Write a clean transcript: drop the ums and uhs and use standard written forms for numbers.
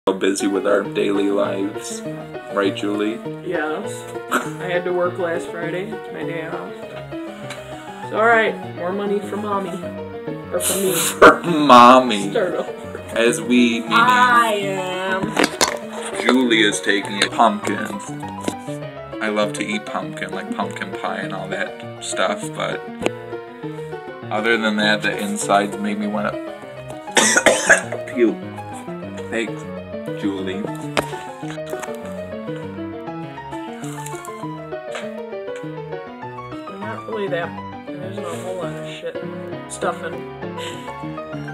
So busy with our daily lives. Right, Julie? Yes. I had to work last Friday. It's my day off. It's alright. More money for mommy. Or for me. For mommy. Start over. As we I am. Julie is taking pumpkins. I love to eat pumpkin, like pumpkin pie and all that stuff, but other than that, the insides made me want to puke. Thanks, Julie. Not really that. There's not a whole lot of shit stuffing.